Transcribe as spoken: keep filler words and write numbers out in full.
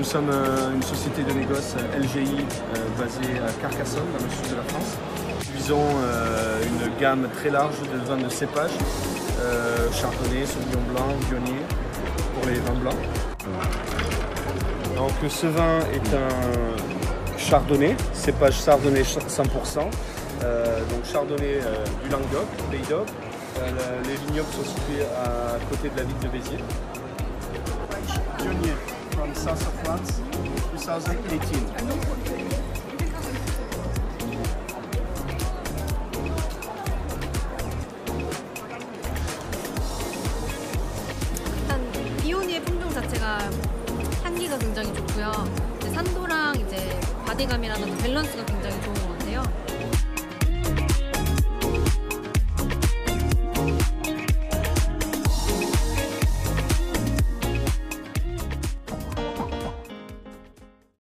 sommes euh, une société de négoce L G I euh, basée à Carcassonne, dans le sud de la France. Nous produisons euh, une gamme très large de vins de cépage, euh, chardonnay, sauvignon blanc, viognier, pour les vins blancs. Donc ce vin est un chardonnay, cépage chardonnay cent pour cent, euh, donc chardonnay euh, du Languedoc, Pays d'Aude. Euh, les vignobles sont situés à côté de la ville de Béziers. Viognier, from south of France, two thousand eighteen. 일단 비오니의 품종 자체가 향기가 굉장히 좋고요. 이제 산도랑 이제 바디감이라는 밸런스가 굉장히 좋은 것 같아요.